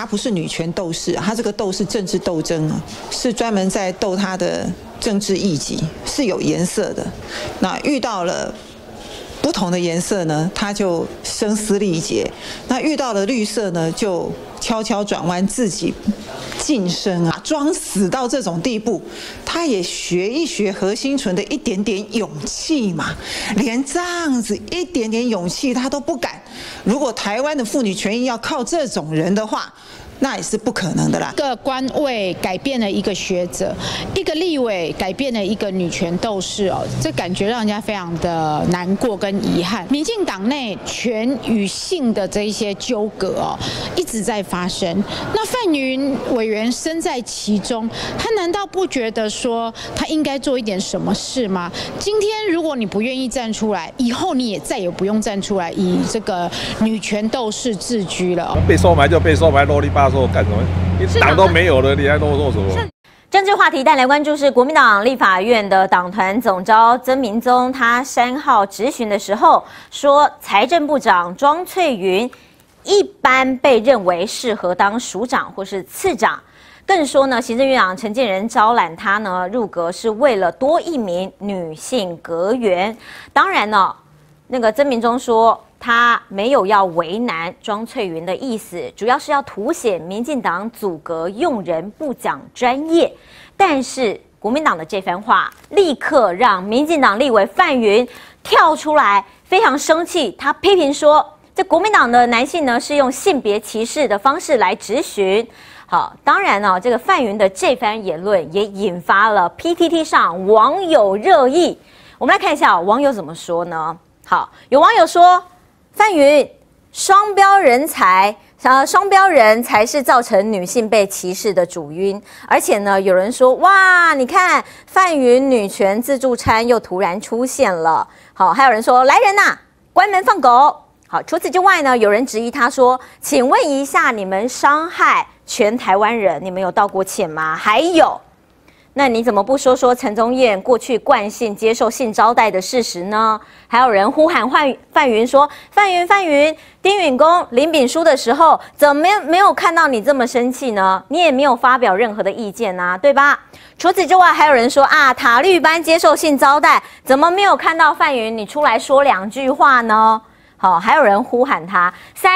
他不是女权斗士，他这个斗是政治斗争啊，是专门在斗他的政治异己，是有颜色的。那遇到了不同的颜色呢，他就声嘶力竭；那遇到了绿色呢，就悄悄转弯自己晋升啊，装死到这种地步，他也学一学何欣纯的一点点勇气嘛，连这样子一点点勇气他都不敢。如果台湾的妇女权益要靠这种人的话，那也是不可能的啦。 一个官位改变了一个学者，一个立委改变了一个女权斗士哦，这感觉让人家非常的难过跟遗憾。民进党内权与性的这一些纠葛哦，一直在发生。那范云委员身在其中，他难道不觉得说他应该做一点什么事吗？今天如果你不愿意站出来，以后你也再也不用站出来以这个女权斗士自居了。 被收买就被收买，啰里吧嗦干什么？你党都没有了，你还啰嗦什么？ 政治话题带来关注是国民党立法院的党团总召曾明宗，他3号质询的时候说，财政部长庄翠云一般被认为适合当署长或是次长，更说呢，行政院长陈建仁招揽他呢入阁是为了多1名女性阁员。当然呢，那个曾明宗说，他没有要为难庄翠云的意思，主要是要凸显民进党阻隔用人不讲专业。但是国民党的这番话，立刻让民进党立委范云跳出来，非常生气。他批评说，这国民党的男性呢是用性别歧视的方式来质询。好，当然呢，这个范云的这番言论也引发了 PTT 上网友热议。我们来看一下网友怎么说呢？好，有网友说，范云双标人才，双标人才是造成女性被歧视的主因。而且呢，有人说，哇，你看范云女权自助餐又突然出现了。好，还有人说，来人呐，关门放狗。好，除此之外呢，有人质疑他说，请问一下，你们伤害全台湾人，你们有道过歉吗？还有，那你怎么不说说陈宗彦过去惯性接受性招待的事实呢？还有人呼喊范云说，范云，丁允恭领丙书的时候，怎么没有看到你这么生气呢？你也没有发表任何的意见啊，对吧？除此之外，还有人说啊，塔绿班接受性招待，怎么没有看到范云你出来说2句话呢？好，还有人呼喊他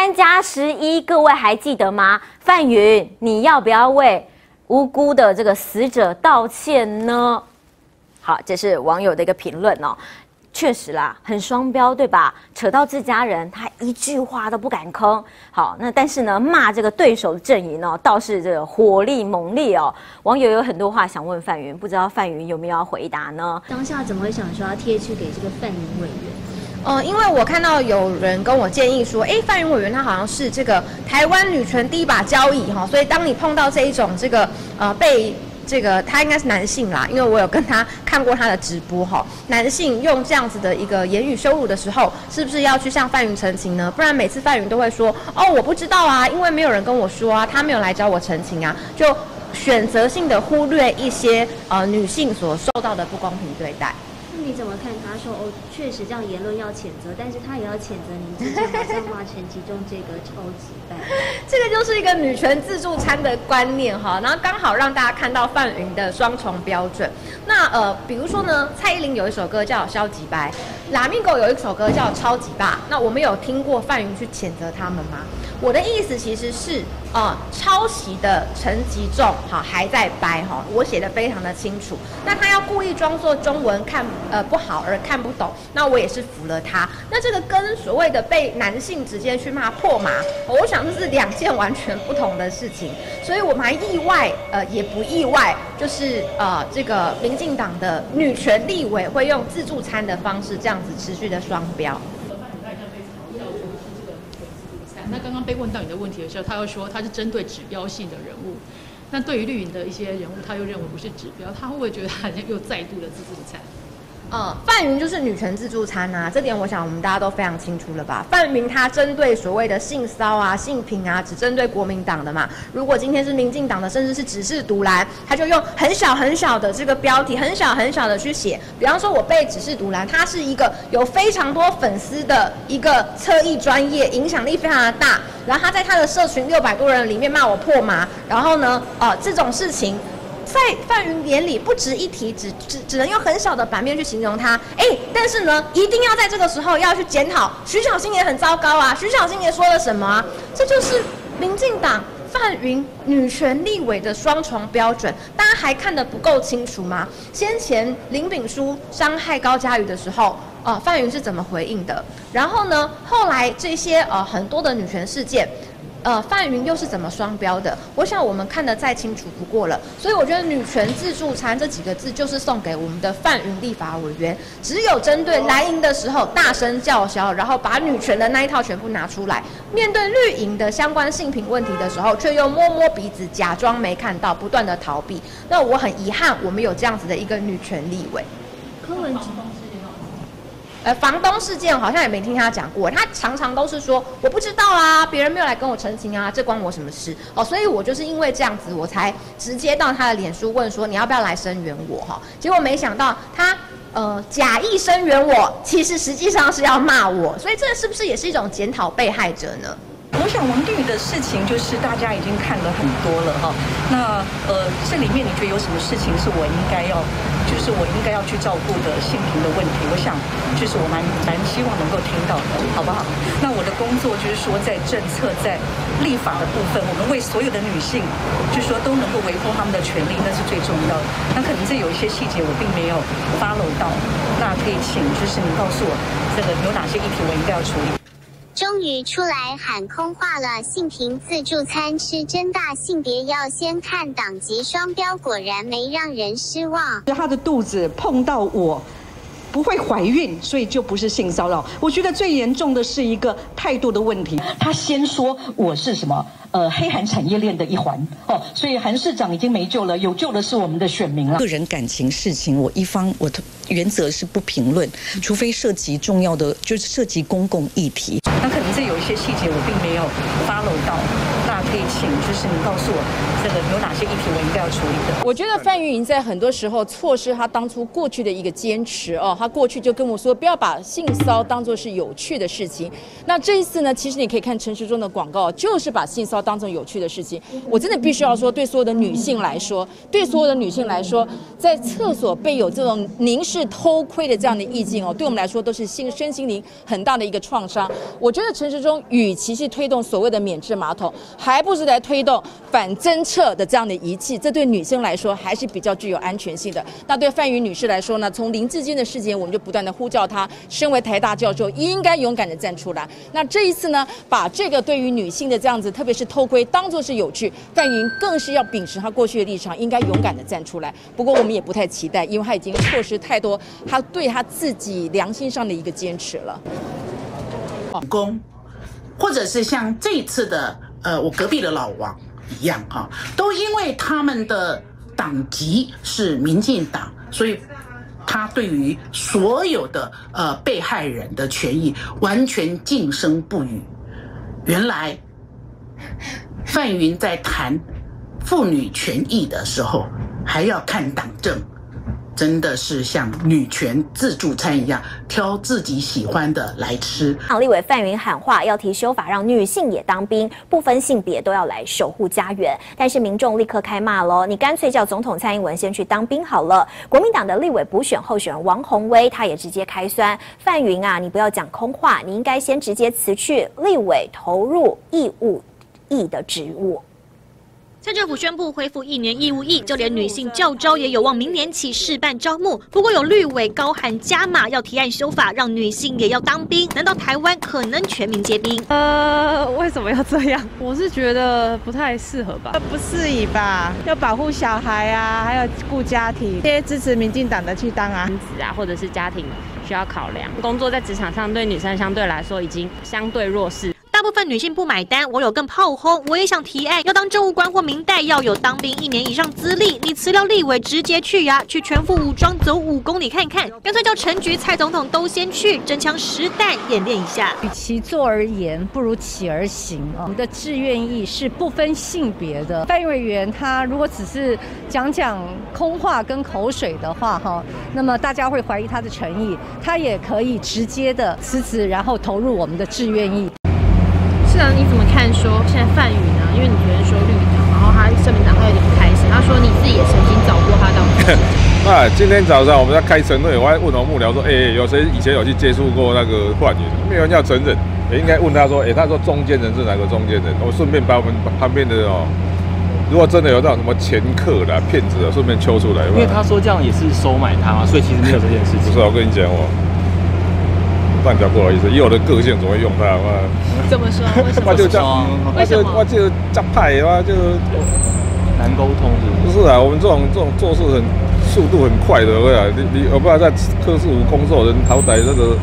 3+11，各位还记得吗？范云，你要不要为无辜的这个死者道歉呢？好，这是网友的一个评论哦。确实啦，很双标，对吧？扯到自家人，他一句话都不敢吭。好，那但是呢，骂这个对手的阵营呢，倒是这个火力猛烈哦。网友有很多话想问范云，不知道范云有没有要回答呢？ 当下怎么会想说要贴去给这个范云委员？ 因为我看到有人跟我建议说，范云委员他好像是这个台湾女权第一把交椅哈，所以当你碰到这一种这个被这个他应该是男性啦，因为我有跟他看过他的直播哈，男性用这样子的一个言语羞辱的时候，是不是要去向范云澄清呢？不然每次范云都会说，我不知道啊，因为没有人跟我说啊，他没有来找我澄清啊，就选择性的忽略一些女性所受到的不公平对待。 你怎么看？他说确实这样言论要谴责，但是他也要谴责您之前好像骂陈其中这个超级蛋。 这个就是一个女权自助餐的观念哈，然后刚好让大家看到范云的双重标准。那比如说呢，蔡依林有一首歌叫《消极白》，拉米狗有一首歌叫《超级霸》。那我们有听过范云去谴责他们吗？我的意思其实是抄袭的陈吉仲还在掰哈，我写的非常的清楚。那他要故意装作中文不好而看不懂，那我也是服了他。那这个跟所谓的被男性直接去骂破麻，我想这是2件完全不同的事情。所以我蛮意外，也不意外，就是这个民进党的女权立委会用自助餐的方式这样子持续的双标。 那刚刚被问到你的问题的时候，他又说他是针对指标性的人物，那对于绿营的一些人物，他又认为不是指标，他会不会觉得他又再度的自助餐？ 范云就是女权自助餐啊，这点我想我们大家都非常清楚了吧？范云他针对所谓的性骚啊、性平啊，只针对国民党的嘛。如果今天是民进党的，甚至是只是独蓝，他就用很小很小的这个标题，很小很小的去写。比方说，我被只是独蓝，他是一个有非常多粉丝的一个侧翼专业，影响力非常的大。然后他在他的社群600多人里面骂我破麻，然后呢，这种事情。在范云眼里不值一提，只能用很小的版面去形容他。但是呢，一定要在这个时候要去检讨徐巧芯也很糟糕啊，徐巧芯也说了什么啊？这就是民进党范云女权立委的双重标准，大家还看得不够清楚吗？先前林秉书伤害高嘉瑜的时候。范云是怎么回应的？然后呢，后来这些很多的女权事件。范云又是怎么双标的？我想我们看得再清楚不过了。所以我觉得"女权自助餐"这几个字就是送给我们的范云立法委员，只有针对蓝营的时候大声叫嚣，然后把女权的那一套全部拿出来；面对绿营的相关性平问题的时候，却又摸摸鼻子，假装没看到，不断的逃避。那我很遗憾，我们有这样子的一个女权立委。 柯文哲。 房东事件好像也没听他讲过，他常常都是说我不知道啊，别人没有来跟我澄清啊，这关我什么事？所以我就是因为这样子，我才直接到他的脸书问说你要不要来声援我哈？结果没想到他假意声援我，其实实际上是要骂我，所以这是不是也是一种检讨被害者呢？ 我想王定宇的事情就是大家已经看了很多了哈。那这里面你觉得有什么事情是我应该要去照顾的性平的问题？我想就是我蛮希望能够听到的，好不好？那我的工作就是说在政策在立法的部分，我们为所有的女性就是说都能够维护她们的权利，那是最重要的。那可能这有一些细节我并没有 follow 到，那可以请就是你告诉我这个有哪些议题我应该要处理。 终于出来喊空话了，性平自助餐吃真大，性别要先看党籍双标，果然没让人失望。 她的肚子碰到我不会怀孕，所以就不是性骚扰。我觉得最严重的是一个态度的问题。他先说我是什么黑韩产业链的一环所以韩市长已经没救了，有救的是我们的选民了。个人感情事情，我的原则是不评论，除非涉及重要的，就是涉及公共议题。那可能这有一些细节我并没有 follow 到，那可以请就是你告诉我这个有哪些议题我应该要处理的。 我觉得范云在很多时候错失他当初过去的一个坚持他过去就跟我说不要把性骚当作是有趣的事情。那这一次呢，其实你可以看陈时中的广告，就是把性骚当成有趣的事情。我真的必须要说，对所有的女性来说，在厕所被有这种凝视偷窥的这样的意境对我们来说都是身心灵很大的一个创伤。我觉得陈时中与其是推动所谓的免治马桶，还不是来推动反侦测的这样的仪器，这对女生来说还是比较具有安全性的。那对范云女士来说呢，从林志坚的事件，我们就不断的呼叫她，身为台大教授应该勇敢的站出来。那这一次呢，把这个对于女性的这样子，特别是偷窥当作是有趣，范云更是要秉持她过去的立场，应该勇敢的站出来。不过我们也不太期待，因为她已经错失太多她对她自己良心上的一个坚持了。 或者是像这一次的我隔壁的老王一样都因为他们的党籍是民进党，所以他对于所有的被害人的权益完全噤声不语。原来范云在谈妇女权益的时候还要看党政，真的是像女权自助餐一样，挑自己喜欢的来吃。 立委范云喊话，要提修法，让女性也当兵，不分性别都要来守护家园。但是民众立刻开骂喽，你干脆叫总统蔡英文先去当兵好了。国民党的立委补选候选人王宏威，他也直接开酸，范云啊，你不要讲空话，你应该先直接辞去立委投入义务役的职务。 蔡政府宣布恢复1年义务役，就连女性教召也有望明年起试办招募。不过有绿委高喊加码，要提案修法，让女性也要当兵。难道台湾可能全民皆兵？ 为什么要这样？我是觉得不太适合吧， 不适宜吧？要保护小孩啊，还有顾家庭，这些支持民进党的去当啊， 子啊，或者是家庭需要考量。工作在职场上对女生相对来说已经相对弱势。 大部部分女性不买单，网友更炮轰。我也想提案，要当政务官或民代要有当兵1年以上资历。你辞掉立委，直接去呀，去全副武装走5公里看看，干脆叫陈菊、蔡总统都先去，真枪实弹演练一下。 与其坐而言，不如起而行啊！我们的志愿役是不分性别的。范委员他如果只是讲空话跟口水的话，那么大家会怀疑他的诚意。他也可以直接的辞职，然后投入我们的志愿役。 市长，你怎么看说现在范宇呢？因为你昨天说绿党，然后他社民党他有点不开心，他说你自己也曾经找过他当副市长。 那今天早上我们在开晨会，我还问我幕僚说，有谁以前有去接触过那个范宇？没有人要承认，也应该问他说，他说中间人是哪个中间人？我顺便把我们旁边的如果真的有那种什么掮客啦、骗子的，顺便揪出来。 因为他说这样也是收买他嘛，所以其实没有这件事情。 不是，我跟你讲半条不好意思，以我的个性总会用它嘛。 怎么说？为什么？ 我就这样， 为什么？ 我就这派嘛，就难沟通是不是？ 不是啊，我们这种做事速度很快的，你我不知道在科室5空兽人，好歹那个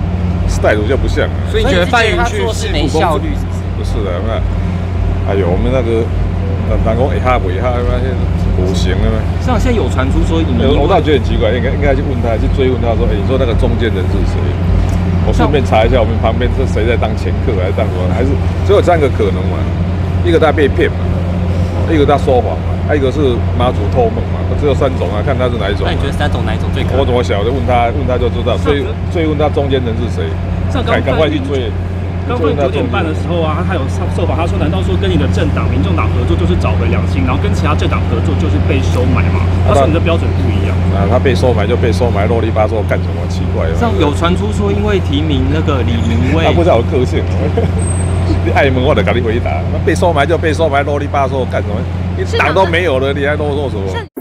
style 就不像。 所以你觉得范宇去做事没效率？ 不是的，哎呦，我们那个人讲会下未下，不行了嘛。 像现在有传出说， 我倒觉得很奇怪，应该去问他，去追问他说，你说那个中间人是谁？我顺便查一下，我们旁边是谁在当掮客，还是当什么？还是只有3个可能嘛？一个他被骗嘛，一个他说谎嘛，还有一个是妈祖托梦嘛。只有3种啊，看他是哪一种。 那你觉得3种哪一种最可能？ 我怎么晓得？问他就知道。追问他中间人是谁，赶快去追。 刚会9点半的时候啊，他有受访，他说：“难道说跟你的政党民众党合作就是找回良心，然后跟其他政党合作就是被收买嘛？”他说：“你的标准不一样。” 他被收买就被收买，啰里吧嗦干什么？奇怪。 像有传出说，因为提名那个李明蔚， 他不知道我个性。你爱问我就给你回答，被收买就被收买，啰里吧嗦干什么？你党都没有了，你还啰嗦什么？